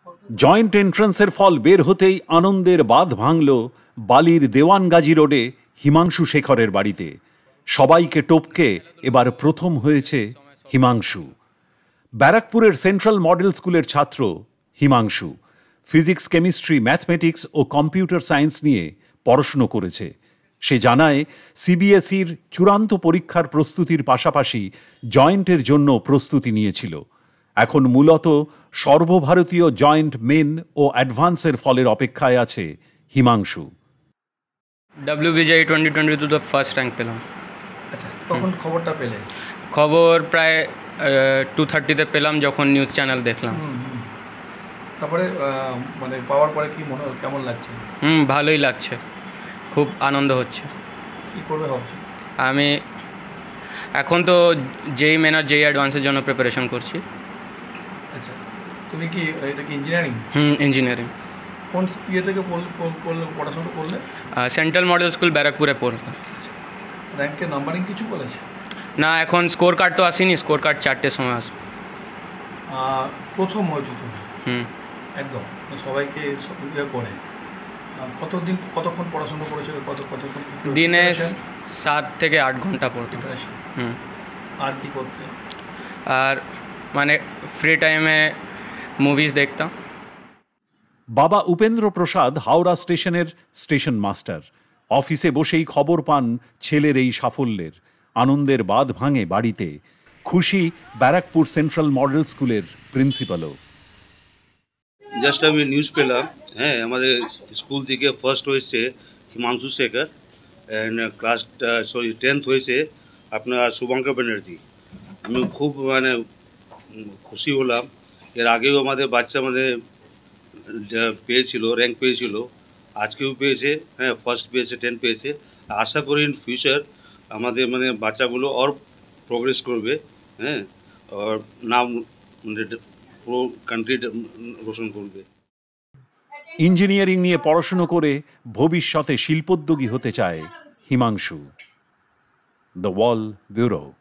Joint এন্ট্রান্সের ফল বের হতেই আনন্দের বাঁধ ভাঙল বালির দেওয়ানগাজী রোডে হিমাংশু শেখরের বাড়িতে। সবাইকে টপকে এবার প্রথম হয়েছে হিমাংশু। ব্যারাকপুরের সেন্ট্রাল মডেল স্কুলের ছাত্র হিমাংশু ফিজিক্স, কেমিস্ট্রি, ম্যাথমেটিক্স ও কম্পিউটার সায়েন্স নিয়ে পড়াশুনো করেছে। সে জানায় সিবিএসইর চূড়ান্ত পরীক্ষার প্রস্তুতির পাশাপাশি জয়েন্টের জন্য প্রস্তুতি নিয়েছিল। এখন মূলত সর্বভারতীয় জয়েন্ট মেন ও অ্যাডভান্সের ফলের অপেক্ষায় আছে হিমাংশু। WBJI 2022 ফার্স্ট র্যাঙ্ক পেলাম। আচ্ছা, কখন খবরটা পেলে? খবর প্রায় 2:30-তে পেলাম, যখন নিউজ চ্যানেল দেখলাম। তারপরে মানে পাওয়ার পরে কি মনে কেমন লাগছে? ভালোই লাগছে, খুব আনন্দ হচ্ছে। কি করবে ভাবছো? আমি এখন তো জেই মেন আর জেই অ্যাডভান্সের জন্য প্রিপারেশন করছি। আচ্ছা, তুমি কি এটা কি ইঞ্জিনিয়ারিং? ইঞ্জিনিয়ারিং। কোন ইয়ে থেকে পড়াশোনা করলে? সেন্ট্রাল মডেল স্কুল ব্যারাকপুরে পড়তাম। র্যাঙ্কের নাম্বারিং কিছু বলেছে? না, এখন স্কোর কার্ড তো আসেনি, স্কোর কার্ড 4টের সময় আসবে। প্রথম হয়েছে তুমি? একদম সবাইকে ইয়ে করে। কতক্ষণ পড়াশোনা করেছিল? কতক্ষণ? দিনে 7 থেকে 8 ঘন্টা পড়তাম। আর কি করতে? আর মানে ফ্রি টাইমে মুভিজ দেখতাম। বাবা উপেন্দ্র প্রসাদ হাওড়া স্টেশনের স্টেশন মাস্টার। অফিসে বসেই খবর পান ছেলের এই সাফল্যের। আনন্দের বাঁধ ভাঙে বাড়িতে। খুশি ব্যারাকপুর সেন্ট্রাল মডেল স্কুলের প্রিন্সিপালও। জাস্ট আমি নিউজ পেলাম, হ্যাঁ, আমাদের স্কুল থেকে ফার্স্ট হয়েছে Himanshu Shekhar, and class 10th হয়েছে আপনার শুভঙ্কর ব্যানার্জি। আমি খুব মানে খুশি হলাম। এর আগেও আমাদের বাচ্চা পেয়েছিল, র্যাঙ্ক পেয়েছিল, আজকেও পেয়েছে, হ্যাঁ, ফার্স্ট পেয়েছে, 10 পেয়েছে। আশা করি ইন ফিউচার আমাদের বাচ্চাগুলো আর প্রোগ্রেস করবে, হ্যাঁ, আর নাম পুরো কান্ট্রি রোশন করবে। ইঞ্জিনিয়ারিং নিয়ে পড়াশুনো করে ভবিষ্যতে শিল্পোদ্যোগী হতে চায় হিমাংশু। The wall bureau.